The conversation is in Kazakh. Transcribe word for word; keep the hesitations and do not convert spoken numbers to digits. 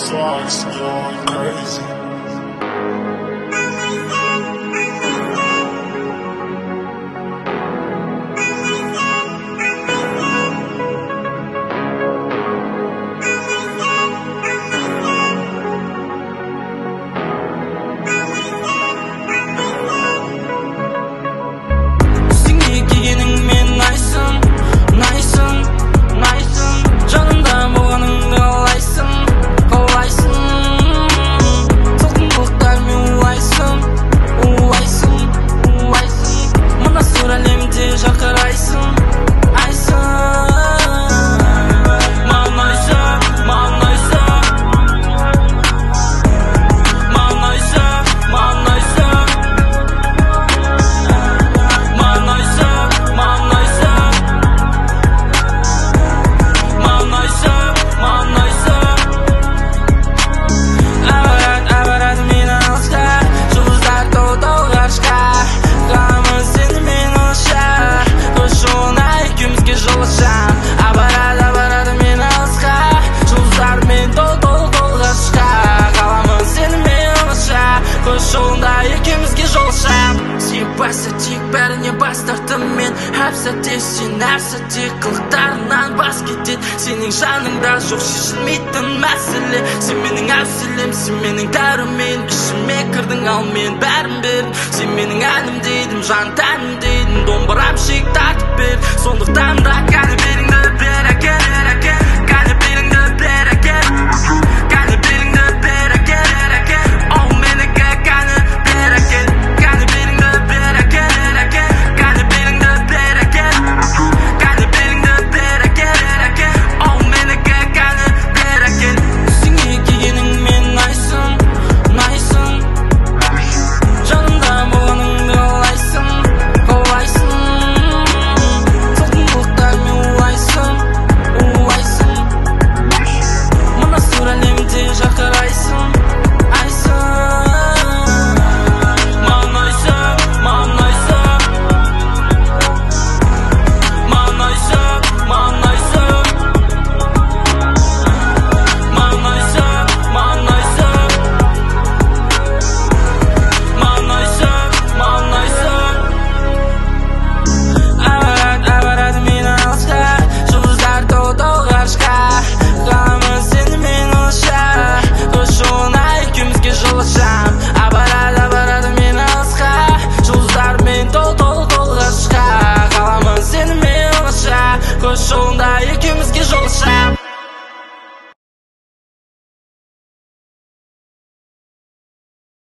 starts going crazy. Тек бәріне бас тарттым мен әп сәтте сен әп сәтте қылықтарынан бас кетеді. Сенің жаныңда жоқ шешілмейтін мәселе. Сен менің әуселем, сен менің дәрімен. Ішіме кірдің ал мен бәрін бердім. Сен менің әнім дедім, жан тәнім дедім. Домбырам шек тартып бер, сондықтан да кәне беріңді бер, әкелер